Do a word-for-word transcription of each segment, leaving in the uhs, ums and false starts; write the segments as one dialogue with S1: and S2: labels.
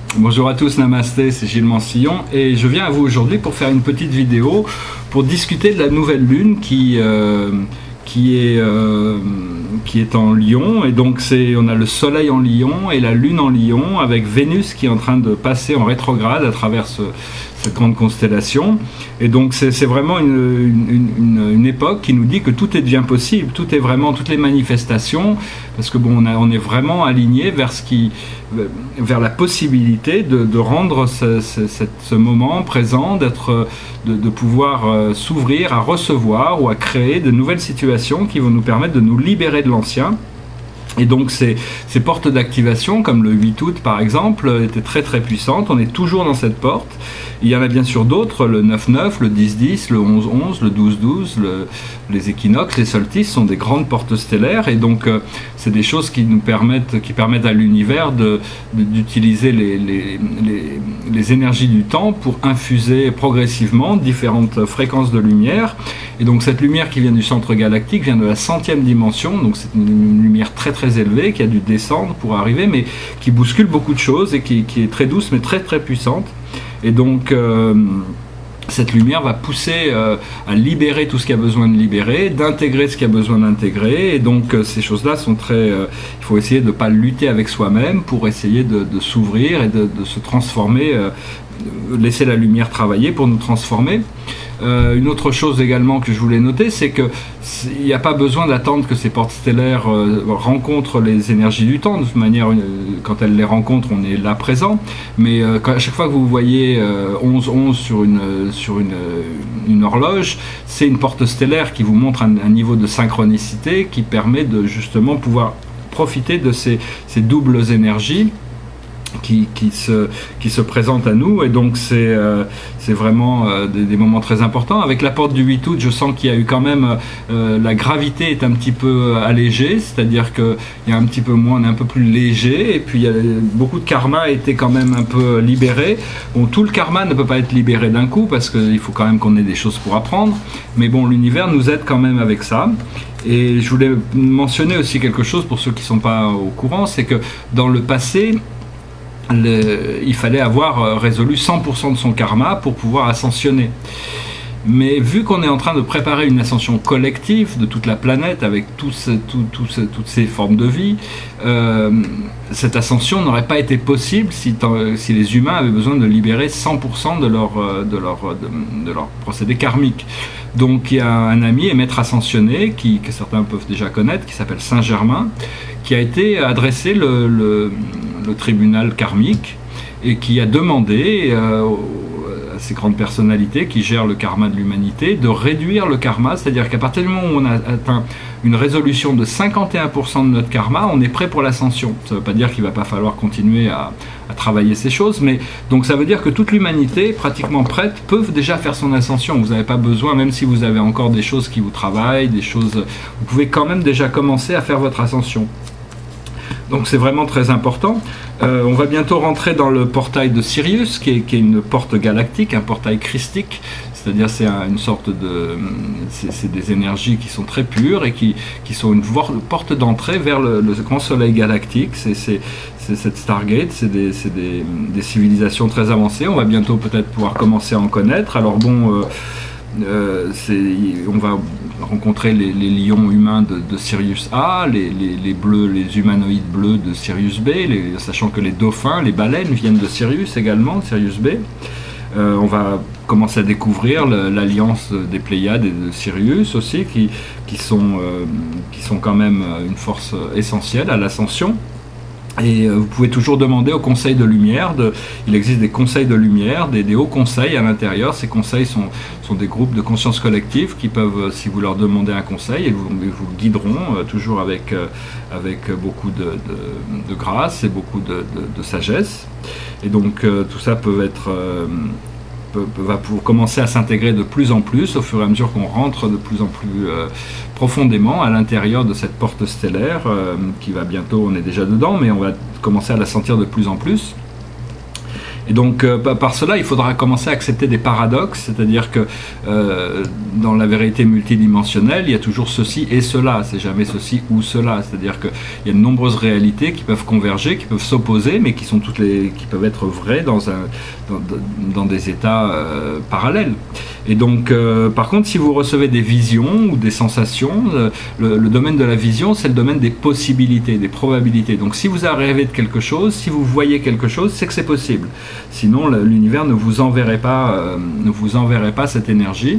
S1: Bonjour à tous, namasté, c'est Gilles Mansillon et je viens à vous aujourd'hui pour faire une petite vidéo pour discuter de la nouvelle lune qui, euh, qui, est, euh, qui est en Lion. Et donc c'est, on a le soleil en Lion et la lune en Lion avec Vénus qui est en train de passer en rétrograde à travers ce, cette grande constellation. Et donc c'est vraiment une, une, une, une époque qui nous dit que tout est bien possible, tout est vraiment, toutes les manifestations, parce que bon, on, a, on est vraiment aligné vers ce qui, vers la possibilité de, de rendre ce, ce, ce moment présent, d'être, de, de pouvoir euh, s'ouvrir à recevoir ou à créer de nouvelles situations qui vont nous permettre de nous libérer de l'ancien. Et donc ces, ces portes d'activation, comme le huit août par exemple, étaient très très puissantes. On est toujours dans cette porte. Il y en a bien sûr d'autres, le neuf neuf, le dix dix, le onze onze, le douze douze, le, les équinoxes, les solstices sont des grandes portes stellaires. Et donc euh, c'est des choses qui nous permettent, qui permettent à l'univers de, de, d'utiliser les, les, les, les énergies du temps pour infuser progressivement différentes fréquences de lumière. Et donc cette lumière qui vient du centre galactique vient de la centième dimension, donc c'est une, une lumière très très élevée qui a dû descendre pour arriver, mais qui bouscule beaucoup de choses et qui, qui est très douce mais très très puissante. Et donc euh, cette lumière va pousser euh, à libérer tout ce qu'il y a besoin de libérer, d'intégrer ce qu'il y a besoin d'intégrer. Et donc euh, ces choses-là sont très... Euh, il faut essayer de ne pas lutter avec soi-même pour essayer de, de s'ouvrir et de, de se transformer, euh, laisser la lumière travailler pour nous transformer. Euh, une autre chose également que je voulais noter, c'est que il n'y a pas besoin d'attendre que ces portes stellaires euh, rencontrent les énergies du temps. De toute manière, euh, quand elles les rencontrent, on est là présent. Mais euh, quand, à chaque fois que vous voyez euh, onze onze sur une, sur une, une horloge, c'est une porte stellaire qui vous montre un, un niveau de synchronicité qui permet de justement pouvoir profiter de ces, ces doubles énergies Qui, qui, se, qui se présente à nous. Et donc c'est euh, c'est vraiment euh, des, des moments très importants. Avec la porte du huit août, je sens qu'il y a eu quand même euh, la gravité est un petit peu allégée, c'est-à-dire qu'il y a un petit peu moins, on est un peu plus léger, et puis il y a, beaucoup de karma a été quand même un peu libéré. Bon, tout le karma ne peut pas être libéré d'un coup parce qu'il faut quand même qu'on ait des choses pour apprendre, mais bon, l'univers nous aide quand même avec ça. Et je voulais mentionner aussi quelque chose pour ceux qui ne sont pas au courant, c'est que dans le passé, Le, il fallait avoir résolu cent pour cent de son karma pour pouvoir ascensionner. Mais vu qu'on est en train de préparer une ascension collective de toute la planète avec tout ce, tout, tout ce, toutes ces formes de vie, euh, cette ascension n'aurait pas été possible si, si les humains avaient besoin de libérer cent pour cent de leur, de leur, de, de leur procédé karmique. Donc il y a un ami et maître ascensionné qui, que certains peuvent déjà connaître, qui s'appelle Saint-Germain, qui a été adressé le, le, le tribunal karmique et qui a demandé euh, à ces grandes personnalités qui gèrent le karma de l'humanité de réduire le karma, c'est-à-dire qu'à partir du moment où on a atteint une résolution de cinquante et un pour cent de notre karma, on est prêt pour l'ascension. Ça ne veut pas dire qu'il ne va pas falloir continuer à, à travailler ces choses, mais donc ça veut dire que toute l'humanité, pratiquement prête, peut déjà faire son ascension. Vous n'avez pas besoin, même si vous avez encore des choses qui vous travaillent, des choses, vous pouvez quand même déjà commencer à faire votre ascension. Donc c'est vraiment très important. Euh, on va bientôt rentrer dans le portail de Sirius, qui est, qui est une porte galactique, un portail christique. C'est-à-dire c'est un, une sorte de... c'est des énergies qui sont très pures et qui, qui sont une porte d'entrée vers le, le grand soleil galactique. C'est cette Stargate, c'est des, des, des civilisations très avancées. On va bientôt peut-être pouvoir commencer à en connaître. Alors bon... Euh, Euh, on va rencontrer les, les lions humains de, de Sirius A, les, les, les bleus, les humanoïdes bleus de Sirius B, les, sachant que les dauphins, les baleines viennent de Sirius également, Sirius B. Euh, on va commencer à découvrir l'alliance des Pléiades et de Sirius aussi, qui, qui, sont, euh, qui sont quand même une force essentielle à l'ascension. Et vous pouvez toujours demander au conseil de lumière, de, il existe des conseils de lumière, des, des hauts conseils à l'intérieur. Ces conseils sont, sont des groupes de conscience collective qui peuvent, si vous leur demandez un conseil, ils vous, ils vous guideront euh, toujours avec, euh, avec beaucoup de, de, de grâce et beaucoup de, de, de sagesse. Et donc euh, tout ça peut être... Euh, Peut, peut, va pour commencer à s'intégrer de plus en plus au fur et à mesure qu'on rentre de plus en plus euh, profondément à l'intérieur de cette porte stellaire euh, qui va bientôt, on est déjà dedans, mais on va commencer à la sentir de plus en plus. Et donc euh, par cela, il faudra commencer à accepter des paradoxes, c'est-à-dire que euh, dans la vérité multidimensionnelle, il y a toujours ceci et cela, c'est jamais ceci ou cela, c'est-à-dire qu'il y a de nombreuses réalités qui peuvent converger, qui peuvent s'opposer, mais qui sont toutes les, qui peuvent être vraies dans un, dans, dans des états euh, parallèles. Et donc, euh, par contre, si vous recevez des visions ou des sensations, le, le domaine de la vision, c'est le domaine des possibilités, des probabilités. Donc, si vous rêvez de quelque chose, si vous voyez quelque chose, c'est que c'est possible. Sinon, l'univers ne vous enverrait pas, euh, ne vous enverrait pas cette énergie,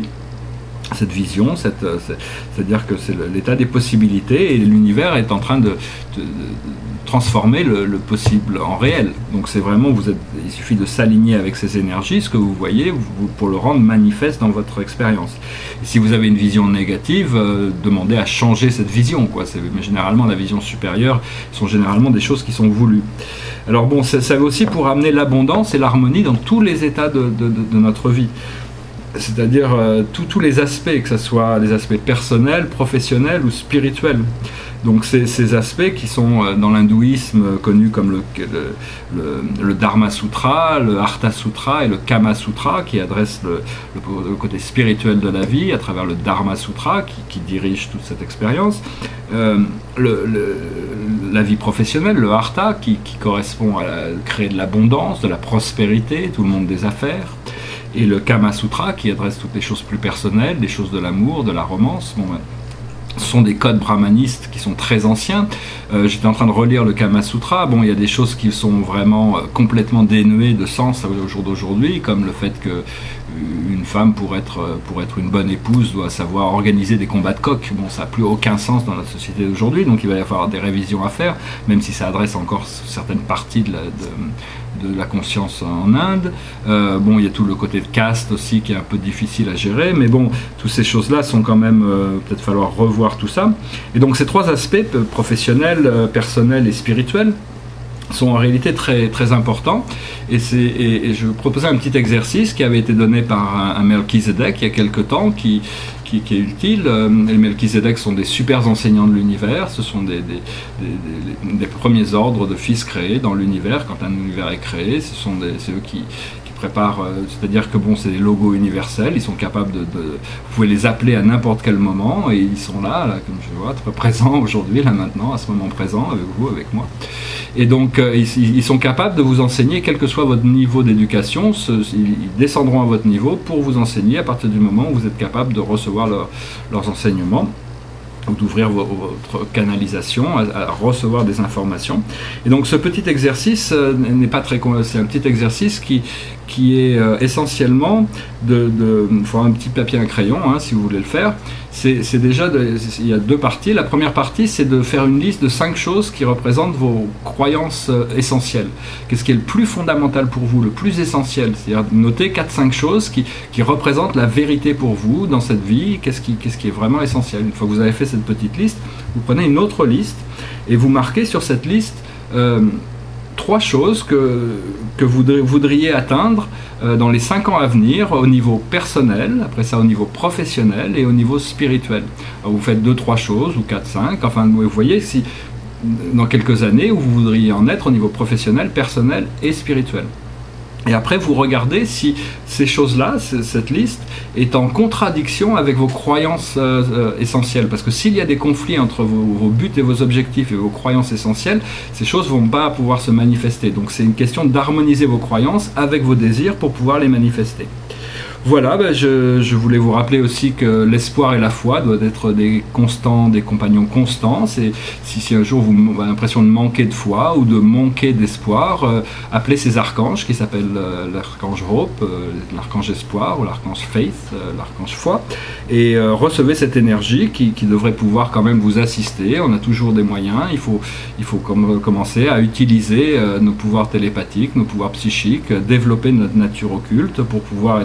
S1: cette vision, c'est-à-dire que c'est l'état des possibilités et l'univers est en train de, de, de transformer le, le possible en réel. Donc c'est vraiment, vous êtes, il suffit de s'aligner avec ces énergies, ce que vous voyez, vous, pour le rendre manifeste dans votre expérience. Et si vous avez une vision négative, euh, demandez à changer cette vision, quoi. Mais généralement, la vision supérieure sont généralement des choses qui sont voulues. Alors bon, ça, ça va aussi pour amener l'abondance et l'harmonie dans tous les états de, de, de, de notre vie. C'est-à-dire euh, tous les aspects, que ce soit des aspects personnels, professionnels ou spirituels. Donc ces, ces aspects qui sont euh, dans l'hindouisme connus comme le, le, le, le Dharma Sutra, le Artha Sutra et le Kama Sutra, qui adressent le, le, le côté spirituel de la vie à travers le Dharma Sutra qui, qui dirige toute cette expérience. Euh, le, le, la vie professionnelle, le Artha, qui, qui correspond à la, créer de l'abondance, de la prospérité, tout le monde des affaires. Et le Kama Sutra qui adresse toutes les choses plus personnelles, les choses de l'amour, de la romance. Bon, ce sont des codes brahmanistes qui sont très anciens. Euh, J'étais en train de relire le Kama Sutra. Bon, il y a des choses qui sont vraiment euh, complètement dénuées de sens au jour d'aujourd'hui, comme le fait que une femme, pour être, pour être une bonne épouse, doit savoir organiser des combats de coq. Bon, ça n'a plus aucun sens dans notre société d'aujourd'hui, donc il va y avoir des révisions à faire, même si ça adresse encore certaines parties de la, de, de la conscience en Inde. Euh, bon, il y a tout le côté de caste aussi qui est un peu difficile à gérer, mais bon, toutes ces choses-là sont quand même, euh, peut-être falloir revoir tout ça. Et donc ces trois aspects, professionnels, personnels et spirituels, sont en réalité très, très importants. Et, et, et je proposais un petit exercice qui avait été donné par un, un Melchizedek il y a quelque temps, qui, qui, qui est utile. Les Melchizedek sont des super enseignants de l'univers, ce sont des, des, des, des, des premiers ordres de fils créés dans l'univers. Quand un univers est créé, ce sont des, c'est eux qui, qui préparent, c'est-à-dire que bon, c'est des logos universels, ils sont capables de, de vous pouvez les appeler à n'importe quel moment, et ils sont là, là comme je vois, très présents aujourd'hui, là maintenant, à ce moment présent, avec vous, avec moi. Et donc, euh, ils, ils sont capables de vous enseigner, quel que soit votre niveau d'éducation, ils descendront à votre niveau pour vous enseigner à partir du moment où vous êtes capable de recevoir leur, leurs enseignements, ou d'ouvrir votre canalisation à, à recevoir des informations. Et donc ce petit exercice euh, n'est pas très... C'est un petit exercice qui, qui est euh, essentiellement de... de il faut un petit papier et un crayon, hein, si vous voulez le faire. C'est déjà... De, il y a deux parties. La première partie, c'est de faire une liste de cinq choses qui représentent vos croyances euh, essentielles. Qu'est-ce qui est le plus fondamental pour vous, le plus essentiel? C'est-à-dire noter quatre cinq choses qui, qui représentent la vérité pour vous dans cette vie. Qu'est-ce qui, qu'est-ce qui est vraiment essentiel? Une fois que vous avez fait cette petite liste, vous prenez une autre liste et vous marquez sur cette liste euh, trois choses que, que vous voudriez atteindre euh, dans les cinq ans à venir au niveau personnel, après ça au niveau professionnel et au niveau spirituel. Alors vous faites deux trois choses ou quatre cinq, enfin vous voyez si dans quelques années où vous voudriez en être au niveau professionnel, personnel et spirituel. Et après, vous regardez si ces choses-là, cette liste, est en contradiction avec vos croyances euh, essentielles. Parce que s'il y a des conflits entre vos, vos buts et vos objectifs et vos croyances essentielles, ces choses ne vont pas pouvoir se manifester. Donc c'est une question d'harmoniser vos croyances avec vos désirs pour pouvoir les manifester. Voilà, ben je, je voulais vous rappeler aussi que l'espoir et la foi doivent être des constants, des compagnons constants. Et si, si un jour vous avez l'impression de manquer de foi ou de manquer d'espoir, euh, appelez ces archanges qui s'appellent euh, l'archange Hope, euh, l'archange Espoir ou l'archange Faith, euh, l'archange Foi, et euh, recevez cette énergie qui, qui devrait pouvoir quand même vous assister. On a toujours des moyens, il faut, il faut comme, commencer à utiliser euh, nos pouvoirs télépathiques, nos pouvoirs psychiques, développer notre nature occulte pour pouvoir être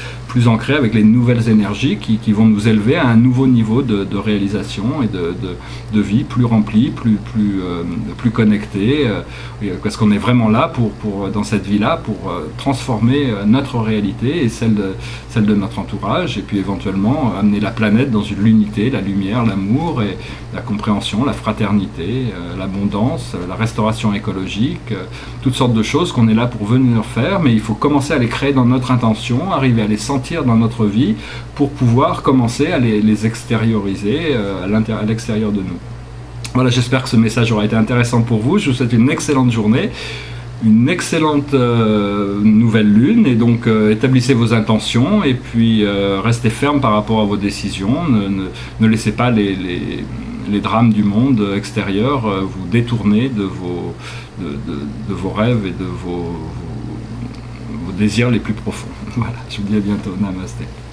S1: plus ancré avec les nouvelles énergies qui, qui vont nous élever à un nouveau niveau de, de réalisation et de, de, de vie plus remplie, plus, plus, euh, plus connectée, euh, parce qu'on est vraiment là pour, pour, dans cette vie-là pour euh, transformer notre réalité et celle de, celle de notre entourage, et puis éventuellement amener la planète dans une l'unité, la lumière, l'amour et la compréhension, la fraternité, euh, l'abondance, euh, la restauration écologique, euh, toutes sortes de choses qu'on est là pour venir faire, mais il faut commencer à les créer dans notre intention, arriver à les sentir dans notre vie pour pouvoir commencer à les, les extérioriser euh, à l'extérieur de nous. Voilà, j'espère que ce message aura été intéressant pour vous. Je vous souhaite une excellente journée, une excellente euh, nouvelle lune, et donc euh, établissez vos intentions et puis euh, restez ferme par rapport à vos décisions. Ne, ne, ne laissez pas les, les, les drames du monde extérieur euh, vous détourner de vos, de, de, de vos rêves et de vos, vos, vos désirs les plus profonds. Voilà, je vous dis à bientôt. Namasté.